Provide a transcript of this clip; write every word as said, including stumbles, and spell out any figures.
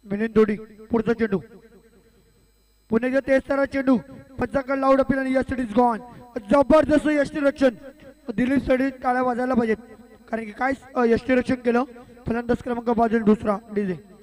मिलिंद दोडी पुढचा चेंडू पुण्याच्या तेजतारा चेंडू पंचाकड लाऊड अपील आणि यस इट इज गॉन जबरदस्त यष्टी रक्षण दिलीप सडी टाळ्या वाजायला पाहिजेत कारण की काय यष्टी रक्षण केलं फलंदाज क्रमांक बाजूला दुसरा डीजे